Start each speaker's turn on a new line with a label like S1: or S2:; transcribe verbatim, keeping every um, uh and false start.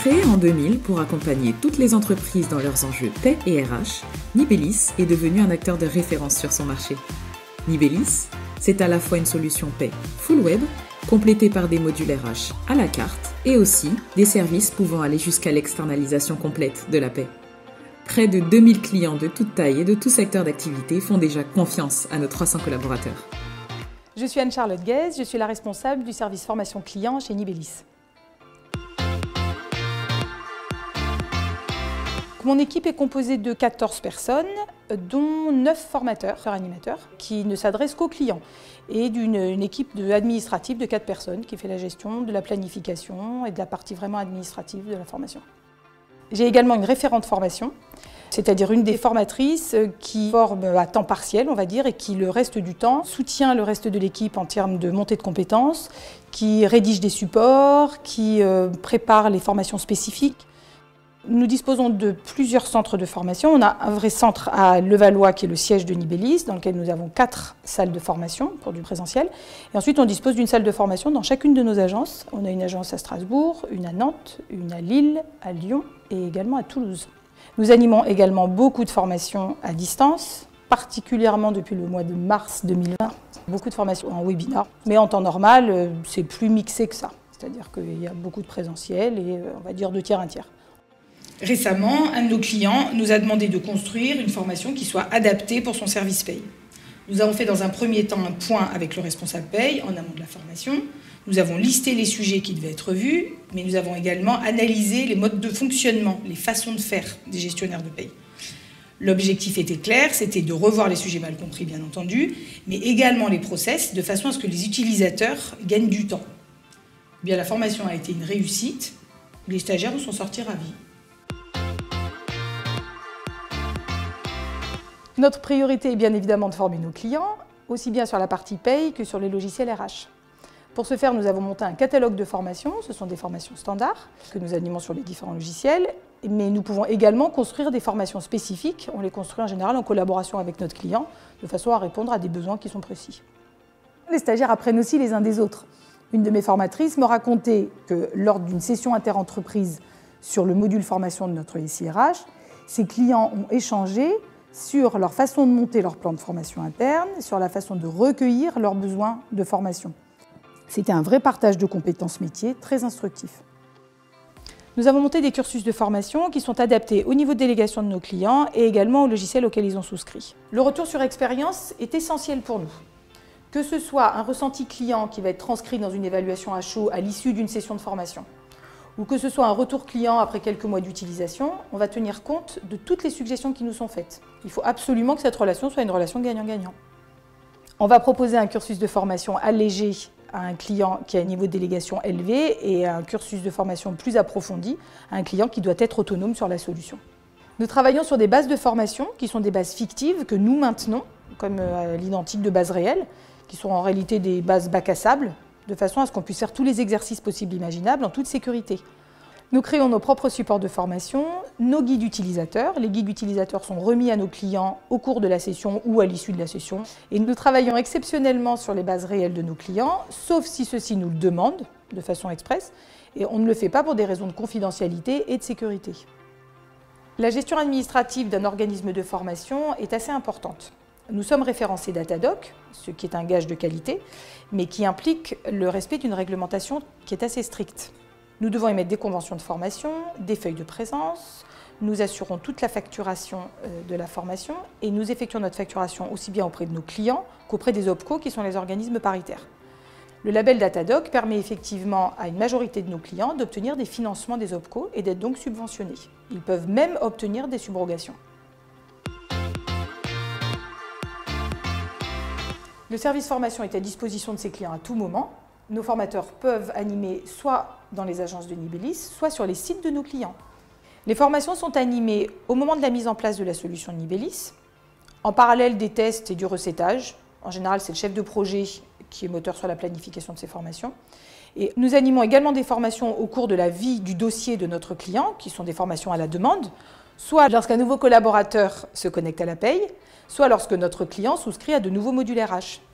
S1: Créé en deux mille pour accompagner toutes les entreprises dans leurs enjeux paie et R H, Nibelis est devenu un acteur de référence sur son marché. Nibelis, c'est à la fois une solution paie full web, complétée par des modules R H à la carte, et aussi des services pouvant aller jusqu'à l'externalisation complète de la paie. Près de deux mille clients de toute taille et de tout secteur d'activité font déjà confiance à nos trois cents collaborateurs.
S2: Je suis Anne-Charlotte Guez, je suis la responsable du service formation client chez Nibelis. Mon équipe est composée de quatorze personnes, dont neuf formateurs, animateurs, qui ne s'adressent qu'aux clients, et d'une équipe de administrative de quatre personnes qui fait la gestion de la planification et de la partie vraiment administrative de la formation. J'ai également une référente formation, c'est-à-dire une des formatrices qui forme à temps partiel, on va dire, et qui le reste du temps soutient le reste de l'équipe en termes de montée de compétences, qui rédige des supports, qui euh, prépare les formations spécifiques. Nous disposons de plusieurs centres de formation. On a un vrai centre à Levallois qui est le siège de Nibelis, dans lequel nous avons quatre salles de formation pour du présentiel. Et ensuite, on dispose d'une salle de formation dans chacune de nos agences. On a une agence à Strasbourg, une à Nantes, une à Lille, à Lyon et également à Toulouse. Nous animons également beaucoup de formations à distance, particulièrement depuis le mois de mars deux mille vingt. Beaucoup de formations en webinar, mais en temps normal, c'est plus mixé que ça. C'est-à-dire qu'il y a beaucoup de présentiel et on va dire de tiers un tiers.
S3: Récemment, un de nos clients nous a demandé de construire une formation qui soit adaptée pour son service paye. Nous avons fait dans un premier temps un point avec le responsable paye en amont de la formation. Nous avons listé les sujets qui devaient être vus, mais nous avons également analysé les modes de fonctionnement, les façons de faire des gestionnaires de paye. L'objectif était clair, c'était de revoir les sujets mal compris, bien entendu, mais également les process, de façon à ce que les utilisateurs gagnent du temps. Eh bien, la formation a été une réussite, les stagiaires en sont sortis ravis.
S2: Notre priorité est bien évidemment de former nos clients, aussi bien sur la partie paye que sur les logiciels R H. Pour ce faire, nous avons monté un catalogue de formations. Ce sont des formations standards que nous animons sur les différents logiciels, mais nous pouvons également construire des formations spécifiques. On les construit en général en collaboration avec notre client, de façon à répondre à des besoins qui sont précis. Les stagiaires apprennent aussi les uns des autres. Une de mes formatrices me racontait que lors d'une session interentreprise sur le module formation de notre S I R H, ses clients ont échangé sur leur façon de monter leur plan de formation interne, sur la façon de recueillir leurs besoins de formation. C'était un vrai partage de compétences métiers très instructif. Nous avons monté des cursus de formation qui sont adaptés au niveau de délégation de nos clients et également au logiciel auquel ils ont souscrit. Le retour sur expérience est essentiel pour nous. Que ce soit un ressenti client qui va être transcrit dans une évaluation à chaud à l'issue d'une session de formation, ou que ce soit un retour client après quelques mois d'utilisation, on va tenir compte de toutes les suggestions qui nous sont faites. Il faut absolument que cette relation soit une relation gagnant-gagnant. On va proposer un cursus de formation allégé à un client qui a un niveau de délégation élevé et un cursus de formation plus approfondi à un client qui doit être autonome sur la solution. Nous travaillons sur des bases de formation qui sont des bases fictives que nous maintenons, comme à l'identique de bases réelles, qui sont en réalité des bases bac à sable, de façon à ce qu'on puisse faire tous les exercices possibles et imaginables en toute sécurité. Nous créons nos propres supports de formation, nos guides utilisateurs. Les guides utilisateurs sont remis à nos clients au cours de la session ou à l'issue de la session. Et nous travaillons exceptionnellement sur les bases réelles de nos clients, sauf si ceux-ci nous le demandent de façon express. Et on ne le fait pas pour des raisons de confidentialité et de sécurité. La gestion administrative d'un organisme de formation est assez importante. Nous sommes référencés Datadoc, ce qui est un gage de qualité, mais qui implique le respect d'une réglementation qui est assez stricte. Nous devons émettre des conventions de formation, des feuilles de présence, nous assurons toute la facturation de la formation et nous effectuons notre facturation aussi bien auprès de nos clients qu'auprès des OPCO qui sont les organismes paritaires. Le label Datadoc permet effectivement à une majorité de nos clients d'obtenir des financements des OPCO et d'être donc subventionnés. Ils peuvent même obtenir des subrogations. Le service formation est à disposition de ses clients à tout moment. Nos formateurs peuvent animer soit dans les agences de Nibelis, soit sur les sites de nos clients. Les formations sont animées au moment de la mise en place de la solution Nibelis, en parallèle des tests et du recettage. En général, c'est le chef de projet qui est moteur sur la planification de ces formations. Et nous animons également des formations au cours de la vie du dossier de notre client, qui sont des formations à la demande, soit lorsqu'un nouveau collaborateur se connecte à la paye, soit lorsque notre client souscrit à de nouveaux modules R H.